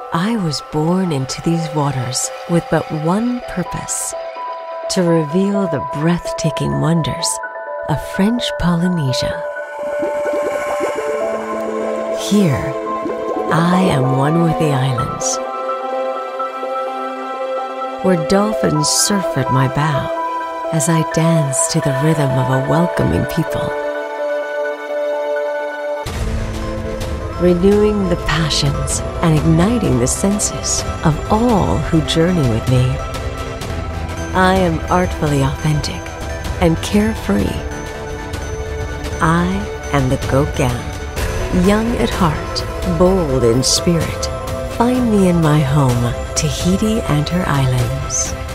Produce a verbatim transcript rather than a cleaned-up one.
I was born into these waters with but one purpose: to reveal the breathtaking wonders of French Polynesia. Here, I am one with the islands, where dolphins surf at my bow as I dance to the rhythm of a welcoming people, renewing the passions and igniting the senses of all who journey with me. I am artfully authentic and carefree. I am the Gauguin, young at heart, bold in spirit. Find me in my home, Tahiti and her islands.